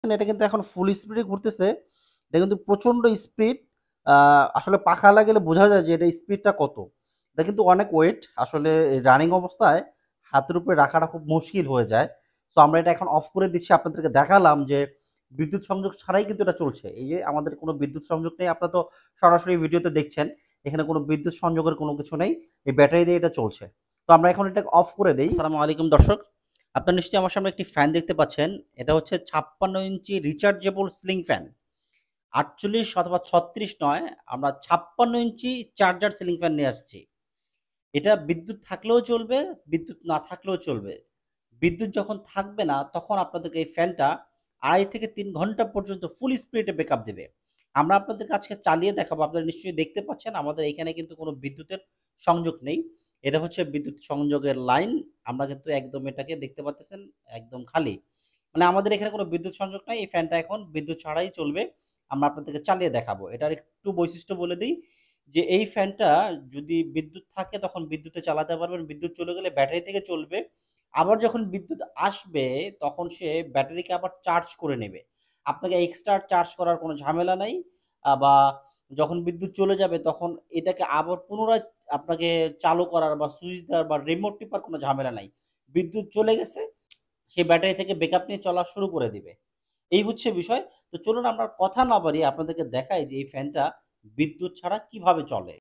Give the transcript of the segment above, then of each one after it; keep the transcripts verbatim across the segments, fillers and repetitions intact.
এটা কিন্তু এখন ফুল স্পিডে ঘুরতেছে। এটা কিন্তু প্রচন্ড স্পিড। আ আসলে পাখা লাগালে বোঝা যায় যে এটা স্পিডটা কত। এটা কিন্তু অনেক ওয়েট। আসলে রানিং অবস্থায় হাতের উপরে রাখাটা খুব মুশকিল হয়ে যায়। সো আমরা এটা এখন অফ করে দিচ্ছি। আপনাদেরকে দেখালাম যে বিদ্যুৎ সংযোগ ছাড়াই কিন্তু এটা চলছে। এই যে আমাদের কোনো বিদ্যুৎ সংযোগ নেই। আপনারা তো সরাসরি ভিডিওতে দেখছেন। এখানে কোনো বিদ্যুৎ সংযোগের কোনো কিছু নেই। এই ব্যাটারি দিয়ে এটা চলছে। তো আমরা এখন এটাকে অফ করে দেই। আসসালামু আলাইকুম দর্শক। আপনারা নিশ্চয়ই আমার সামনে একটি ফ্যান দেখতে পাচ্ছেন। এটা হচ্ছে ছাপ্পান্ন ইঞ্চি রিচার্জেবল সিলিং ফ্যান। আটচল্লিশ অথবা ছত্রিশ নয়, আমরা ছাপ্পান্ন ইঞ্চি চার্জার সিলিং ফ্যান নিয়ে আসছি। এটা বিদ্যুৎ থাকলেও চলবে, বিদ্যুৎ না থাকলেও চলবে। বিদ্যুৎ যখন থাকবে না, তখন আপনাদেরকে এই ফ্যানটা আড়াই থেকে তিন ঘন্টা পর্যন্ত ফুল স্পিডে ব্যাকআপ দেবে। আমরা আপনাদেরকে আজকে চালিয়ে দেখাবো। আপনারা নিশ্চয়ই দেখতে পাচ্ছেন আমাদের এখানে কিন্তু কোনো বিদ্যুতের সংযোগ নেই। এটা হচ্ছে বিদ্যুৎ সংযোগের লাইন। আমরা কিন্তু একদম এটাকে দেখতে পাচ্তেছেন একদম খালি। মানে আমাদের এখানে কোনো বিদ্যুৎ সংযোগ নাই। এই ফ্যানটা এখন বিদ্যুৎ ছাড়াই চলবে। আমরা আপনাদেরকে চালিয়ে দেখাবো। এটার একটু বৈশিষ্ট্য বলে দেই যে এই ফ্যানটা যদি বিদ্যুৎ থাকে তখন বিদ্যুতে চালাতে পারবেন। বিদ্যুৎ চলে গেলে ব্যাটারি থেকে চলবে। আবার যখন বিদ্যুৎ আসবে তখন সে ব্যাটারিকে আবার চার্জ করে নেবে। আপনাকে এক্সট্রা চার্জ করার কোনো ঝামেলা নাই। আ বা যখন বিদ্যুৎ চলে যাবে তখন এটাকে আবার পুনরায় আপনাকে চালু করার বা সুইচ দেওয়ার বা রিমোট টিপার কোনো ঝামেলা নাই। বিদ্যুৎ চলে গেছে, সে ব্যাটারি থেকে ব্যাকআপ নিয়ে চলা শুরু করে দিবে। এই হচ্ছে বিষয়। তো চলুন আমরা কথা না বাড়িয়ে আপনাদেরকে দেখাই যে এই ফ্যানটা বিদ্যুৎ ছাড়া কিভাবে চলে।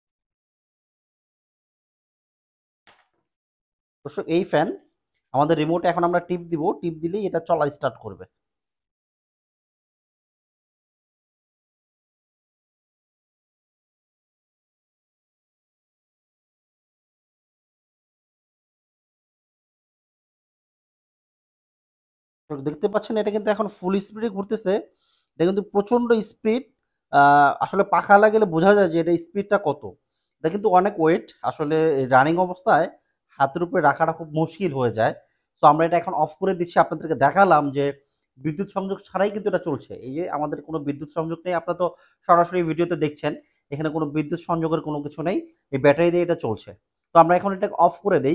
দর্শক এই ফ্যান আমাদের রিমোটে এখন আমরা টিপ দিব। টিপ দিলেই এটা চলা স্টার্ট করবে। তো দেখতে পাচ্ছেন এটা কিন্তু এখন ফুল স্পিডে ঘুরতেছে। এটা কিন্তু প্রচন্ড স্পিড। আ আসলে পাখা লাগালে বোঝা যায় যে এটা স্পিডটা কত। এটা কিন্তু অনেক ওয়েট। আসলে রানিং অবস্থায় হাতের উপরে রাখাটা খুব মুশকিল হয়ে যায়। সো আমরা এটা এখন অফ করে দিচ্ছি। আপনাদেরকে দেখালাম যে বিদ্যুৎ সংযোগ ছাড়াই কিন্তু এটা চলছে। এই যে আমাদের কোনো বিদ্যুৎ সংযোগ নেই। আপনারা তো সরাসরি ভিডিওতে দেখছেন। এখানে কোনো বিদ্যুৎ সংযোগের কোনো কিছু নেই। এই ব্যাটারি দিয়ে এটা চলছে। তো আমরা এখন এটাকে অফ করে দেই।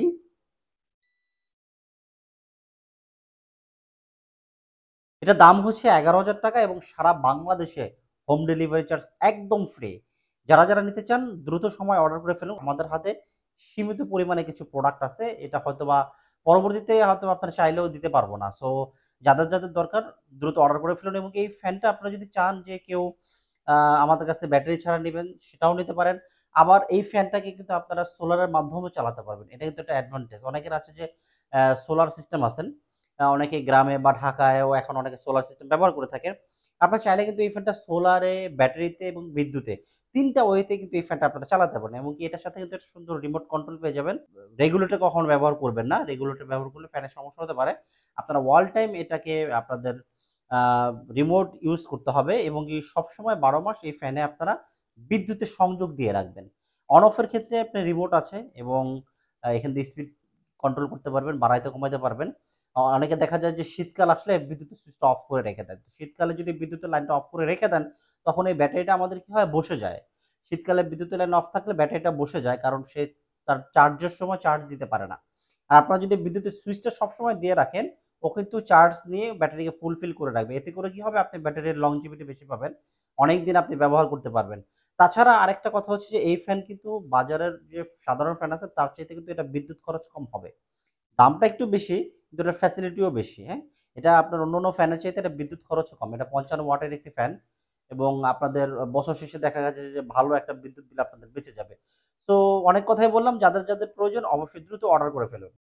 এটার দাম হচ্ছে ৳এগারো হাজার টাকা এবং সারা বাংলাদেশে হোম ডেলিভারি চার্জ একদম ফ্রি। যারা, যারা নিতে চান দ্রুত সময়ে অর্ডার করে ফেলুন। আমাদের হাতে সীমিত পরিমাণে কিছু প্রোডাক্ট আছে। এটা হয়তোবা পরবর্তীতে হয়তোবা আপনারা চাইলেও দিতে পারব না। সো যাদের, যাদের দরকার দ্রুত অর্ডার করে ফেলুন এবং এই ফ্যানটা আপনারা যদি চান যে কেউ আ আমাদের কাছ থেকে ব্যাটারি ছাড়া নিবেন সেটাও নিতে পারেন। আবার এই ফ্যানটাকে কিন্তু আপনারা সোলারের মাধ্যমেও চালাতে পারবেন। এটা কিন্তু একটা অ্যাডভান্টেজ। অনেকের আছে যে অ্যা সোলার সিস্টেম আছেন। আ অনেকে গ্রামে বা ঢাকায়ও এখন অনেকে সোলার সিস্টেম ব্যবহার করে থাকেন। আপনারা চাইলে কিন্তু এই ফ্যানটা সোলারে, ব্যাটারিতে এবং বিদ্যুতে তিন টা ওয়েতে কিন্তু এই ফ্যানটা আপনারা চালাতে পারেন এবং কি এটার সাথে কিন্তু একটা সুন্দর রিমোট কন্ট্রোল পেয়ে যাবেন। রেগুলেটর কখনো ব্যবহার করবেন না। রেগুলেটর ব্যবহার করলে ফ্যানের সমস্যা হতে পারে। আপনারা অল টাইম এটাকে আপনাদের আ রিমোট ইউজ করতে হবে এবং কি সবসময় বারো মাস এই ফ্যানে আপনারা বিদ্যুতের সংযোগ দিয়ে রাখবেন। অন অফ এর ক্ষেত্রে আপনার রিমোট আছে এবং আ এখান দিয়ে স্পিড কন্ট্রোল করতে পারবেন, বাড়াইতে কমাইতে পারবেন। অ অনেকে দেখা যায় যে শীতকাল আসলে বিদ্যুতের সুইচটা অফ করে রেখে দেন। শীতকালে যদি বিদ্যুতের লাইনটা অফ করে রেখে দেন, তখন এই ব্যাটারিটা আমাদের কি হয় বসে যায়। শীতকালে বিদ্যুতের লাইন অফ থাকলে ব্যাটারিটা বসে যায়। কারণ সে তার চার্জের সময় চার্জ দিতে পারে না। আর আপনারা যদি বিদ্যুতের সুইচটা সবসময় দিয়ে রাখেন, ও কিন্তু চার্জ নিয়ে ব্যাটারিকে ফুলফিল করে রাখবে। এতে করে কি হবে আপনি ব্যাটারির লংজিভিটি বেশি পাবেন। অনেকদিন আপনি ব্যবহার করতে পারবেন। তাছাড়া আরেকটা কথা হচ্ছে যে এই ফ্যান কিন্তু বাজারের যে সাধারণ ফ্যান আছে তার চাইতে কিন্তু এটা বিদ্যুৎ খরচ কম হবে। দামটা একটু বেশি, কিন্তু এটার ফ্যাসিলিটিও বেশি, হ্যাঁ? এটা আপনার অন্যান্য ফ্যানের চাইতে এটা বিদ্যুৎ খরচও কম। এটা পঞ্চান্ন ওয়াটের একটি ফ্যান এবং আপনাদের বছর শেষে দেখা গেছে যে ভালো একটা বিদ্যুৎ বিল আপনাদের বেঁচে যাবে। সো অনেক কথাই বললাম। যাদের, যাদের প্রয়োজন অবশ্যই দ্রুত অর্ডার করে ফেলুন।